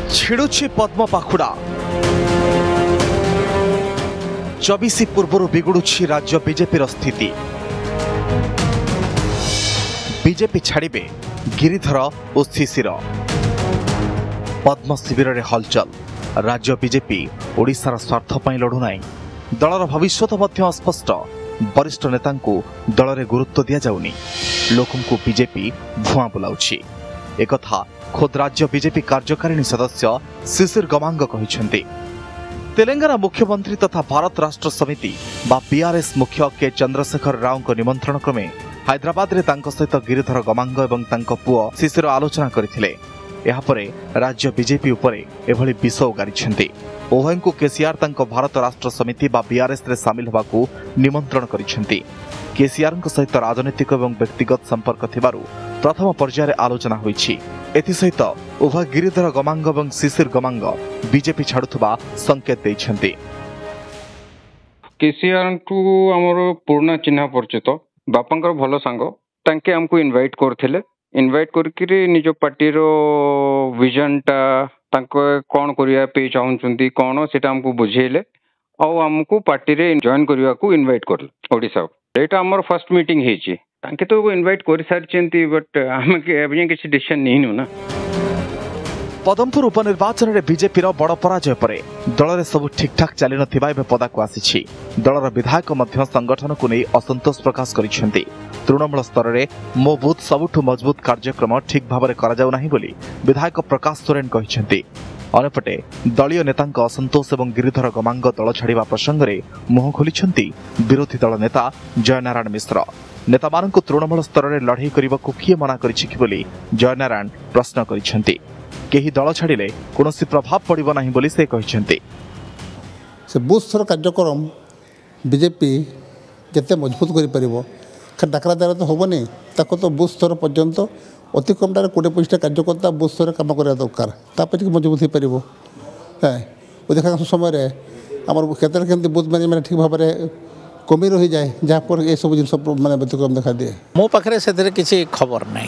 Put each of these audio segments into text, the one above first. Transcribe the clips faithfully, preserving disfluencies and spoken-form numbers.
छिड़ुछि पद्म पाखुड़ा चौबीस पूर्व बिगुड़ुछि राज्य बीजेपी स्थिति। बीजेपी छाड़िबे गिरिधर और शिशिर। पद्म शिविर रे हलचल। राज्य बीजेपी ओडिशार स्वार्थ पई लड़ुना। दलर भविष्यत मध्य अस्पष्ट। वरिष्ठ नेता दल में गुरुत्व दि जाउनी। लोकंकु बीजेपी भुआ बुलाउछि। एकथा खोद राज्य बीजेपी कार्यकारिणी सदस्य शिशिर गमांग कहिसेंति। तेलंगाना मुख्यमंत्री तथा भारत राष्ट्र समिति बा बीआरएस मुख्य के चंद्रशेखर राव को निमंत्रण क्रमे हैदराबाद रे तांको सहित गिरिधर गमांग एवं तांको पुओ शिशिर आलोचना करथिले। एहा परे राज्य बीजेपी उपरे एभली विष उगारिछंती। उभयंकु केसीआर तांको भारत राष्ट्र समिति बा बीआरएस रे शामिल होबाकू निमंत्रण करिसेंती। केसीआर सहित राजनीतिक एवं व्यक्तिगत संपर्क थिबारु प्रथम पर्यायर आलोचना होईछि। एथि सहित उभय गिरिधर गमांग एवं शिशिर गमांग बीजेपी छाड़ुथबा संकेत दैछंती। केसीआर को हमर पूर्ण चिन्ह परिचित बापांकर भलो सांग तांके हमको इनवाइट करथिले। इनवाइट करके निज पार्टी रो विजन टा तांको कोन करिया पे चाहुचंती कोन सेटा हमको बुझेले और हमको पार्टी रे जॉइन करिया को इनवाइट करले ओडिसा। एटा हमर फर्स्ट मीटिंग हेची। तांके तो इनवाइट कर सारचंती बट हम के अभी किसी डिसीजन नहीं नु ना। पदमपुर उपनिर्वाचन में बीजेपी बड़ पराजय पर दल में सब ठीक ठाक चली नथिबा पदाक आसी। दलर विधायक मध्य संगठन को नहीं असंतोष प्रकाश करिसेंती। तृणमूल स्तर में मो बूथ सबुठु मजबूत कार्यक्रम ठीक भाव में करा जाउ नाही बोली विधायक प्रकाश सोरेन कहिसेंती। अन्यपटे दलीय नेतांक असंतोष एवं गिरिधर गमांग दल छाड़िबा प्रसंग में मुह खोलिछंती विरोधी दल नेता जयनारायण मिश्र। नेता मानकु तृणमूल स्तर में लड़ाई करने को किए मना करिछि कि बोली जयनारायण प्रश्न करिसेंती। केही दल छाड़िले कोनोसी प्रभाव पड़िबो नाही बोली से कहिसेंती। से बूथ स्तर कार्यक्रम बीजेपी जते मजबूत करि परिबो डाकरा द्वारा तो होबनी ताको तो बूथ स्तर पर्यंत अति कम टारे कोड़े पचिशटा कार्यकर्ता बूथ स्तर काम करा दरकार तापर मजबूत हो पार है। देखा समय आम क्षेत्र के बूथ मैनेजमेंट ठीक भाव में कमी रही जाए जहाँपर ये सब जिन मैंने व्यतिक्रम देखा दिए। मो पाखे से किसी खबर नहीं।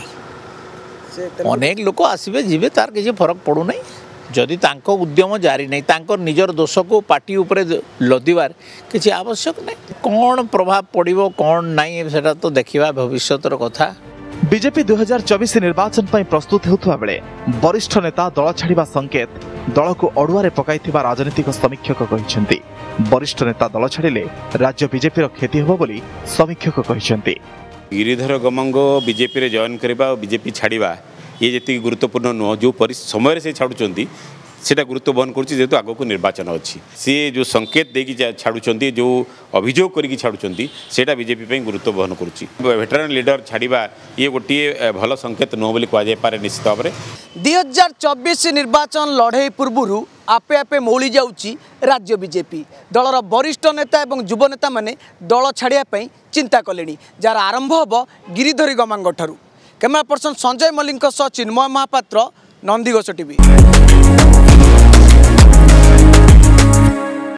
अनेक लोक आसबे जीवे तार किसी फरक पड़ू नहीं। जदि तांको उद्यम जारी नहीं तांको निजर दोष को पार्टी उपरे लदिवार किसी आवश्यक नहीं। कौन प्रभाव पड़िबो कौन नहीं सेटा तो देखिबा भविष्यतर कथा। बीजेपी दो हज़ार चौबीस निर्वाचन पर प्रस्तुत होता बेले वरिष्ठ नेता दल छाड़िबा संकेत दल को अड़ुआ पकाइथिबा राजनीतिक समीक्षक कहिसेंती। वरिष्ठ नेता दल छाड़िले राज्य बीजेपी क्षति होबो बोली समीक्षक कहिसेंती। गिरिधर गमांग बीजेपी रे जॉइन करबा और बीजेपी छाड़िबा ये जी गुरुत्वपूर्ण नुह जो समय से छाड़ुंट सेटा गुरुत्व बहन कर जेहेतु आग को निर्वाचन अच्छी सी जो संकेत देकी छाड़ुंट जो अभियोग करके छाड़ुंट सेटा बीजेपी गुरुत्व बहन कर वेटरान लीडर छाड़ा ये गोटे भल संकेत नुह बोली कहुए निश्चित भाव में। दुई हजार चौबीस निर्वाचन लड़े पूर्व आपे आपे मौली जाउची राज्य बीजेपी। दलर वरिष्ठ नेता एवं युव नेता माने दल छाड़िया चिंता कले जार आरंभ हम गिरिधरी गमांग ठारू। Camera person Sanjay Mallick Chinmay Mahapatra Nandighosh TV.